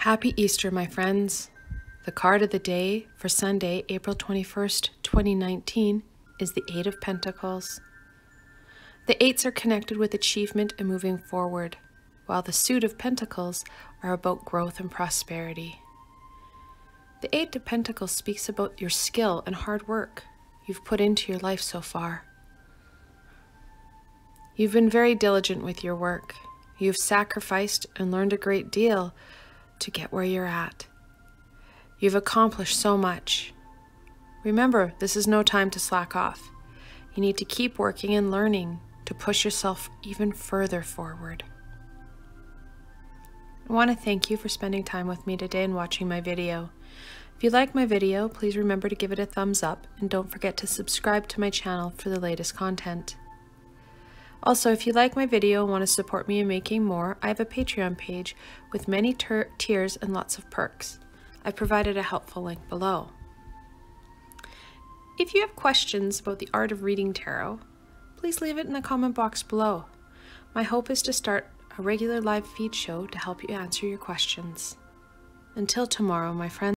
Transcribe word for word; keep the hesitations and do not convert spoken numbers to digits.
Happy Easter, my friends. The card of the day for Sunday, April twenty-first, twenty nineteen is the Eight of Pentacles. The eights are connected with achievement and moving forward, while the suit of Pentacles are about growth and prosperity. The Eight of Pentacles speaks about your skill and hard work you've put into your life so far. You've been very diligent with your work. You've sacrificed and learned a great deal to get where you're at. You've accomplished so much. Remember, this is no time to slack off. You need to keep working and learning to push yourself even further forward. I want to thank you for spending time with me today and watching my video. If you like my video, please remember to give it a thumbs up and don't forget to subscribe to my channel for the latest content. Also, if you like my video and want to support me in making more, I have a Patreon page with many tiers and lots of perks. I've provided a helpful link below. If you have questions about the art of reading tarot, please leave it in the comment box below. My hope is to start a regular live feed show to help you answer your questions. Until tomorrow, my friends.